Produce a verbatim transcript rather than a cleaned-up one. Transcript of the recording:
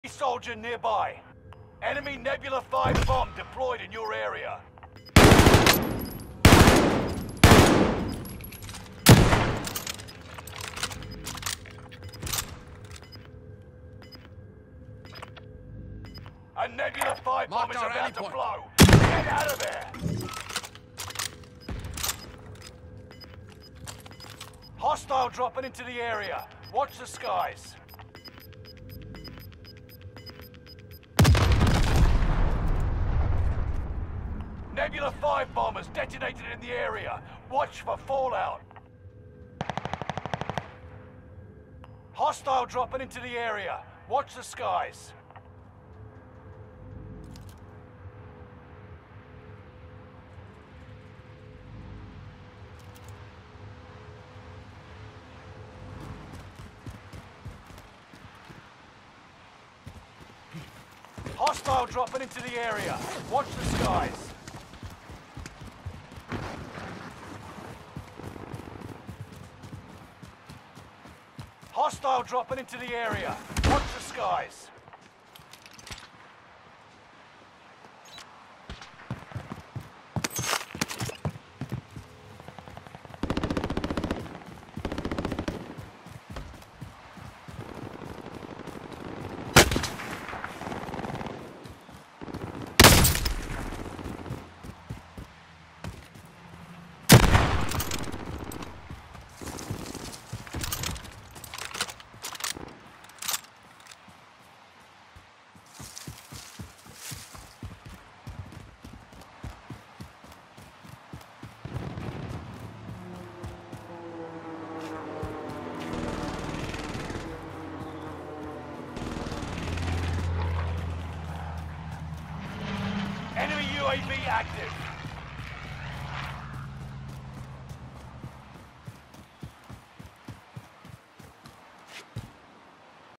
Soldier nearby. Enemy Nebula V Bomb deployed in your area. A Nebula V Bomb Mark is our about rally to point. blow. Get out of there! Hostile dropping into the area. Watch the skies. Nebula V bombers detonated in the area. Watch for fallout. Hostile dropping into the area. Watch the skies. Hostile dropping into the area. Watch the skies. Hostile dropping into the area. Watch the skies. Enemy U A V active.